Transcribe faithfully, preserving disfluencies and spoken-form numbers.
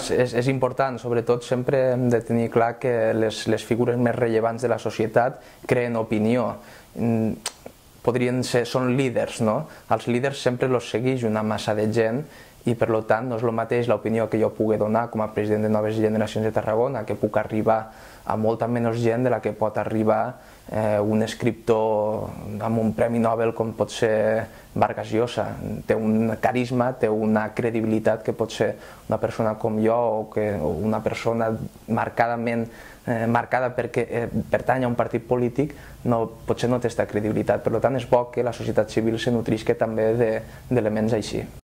és, és important, sobretot sempre hem de tenir clar que les, les figures més rellevants de la societat creen opinió. Podrien ser, són líders, no? Els líders sempre els segueix una massa de gent i per tant no és el mateix l'opinió que jo pugui donar com a president de Noves Generacions de Tarragona, que puc arribar a molta menys gent de la que pot arribar eh, un escriptor amb un premi Nobel com pot ser Vargas Llosa. Té un carisma, té una credibilitat que pot ser una persona com jo o, que, o una persona marcadament eh, marcada perquè eh, pertany a un partit polític, no, potser no té aquesta credibilitat. Per tant, és bo que la societat civil se nutrisca també d'elements així.